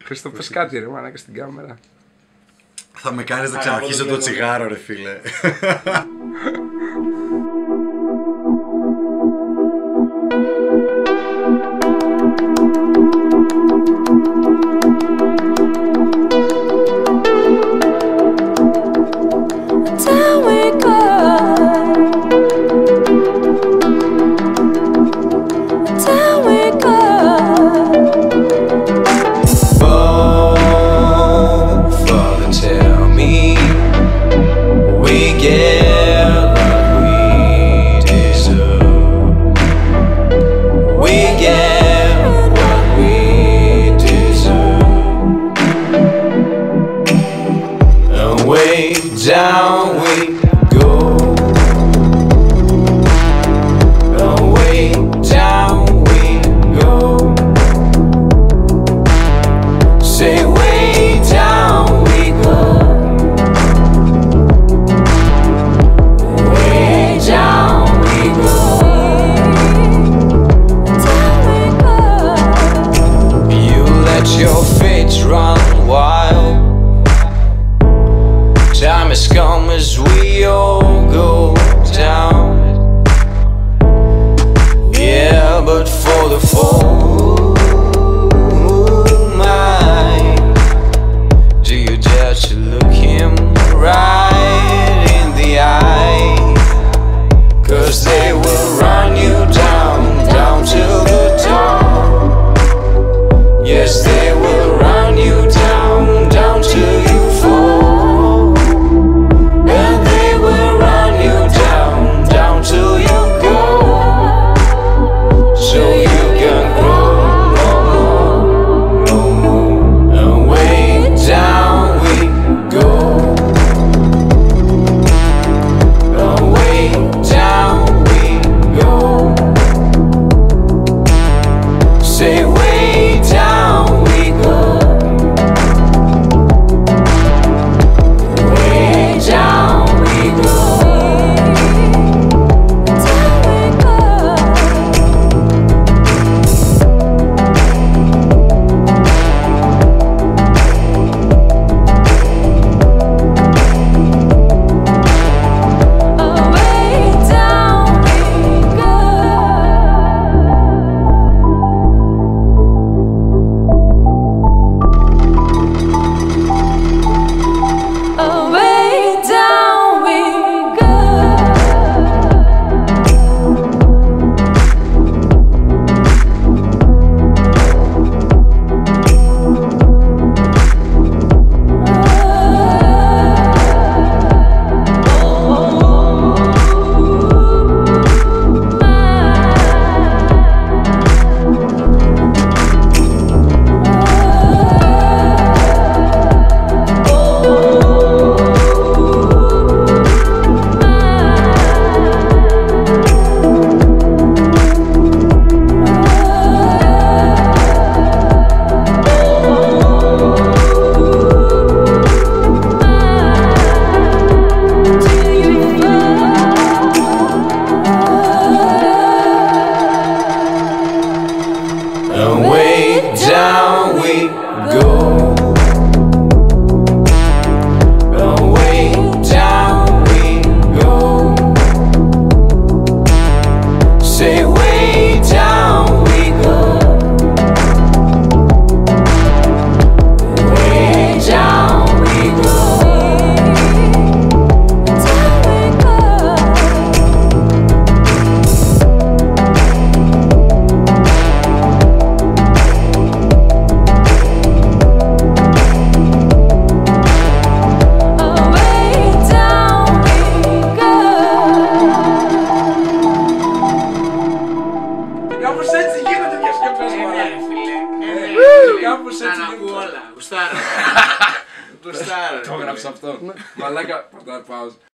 Χριστό, πες κάτι ρε μαλάκα στην κάμερα. Θα με κάνεις να ξαναρχίσω το τσιγάρο ρε φίλε. Down we go, away down we go. Say way down we go, way down we go. You let your fate run wild. Time has come as we all go down. Yeah, but for the full mind, do you dare to look him right in the eye? 'Cause they will run you down, down till the dawn. Yes, they will run you down, down till you fall. Till you go, so you can grow no more, no more. And way down we go, and way down we go. Say way down we go, way down we go. Κάπως έτσι να ακούω όλα. Γουστάρω. Το έγραψα αυτό. Μαλάκα, πάω.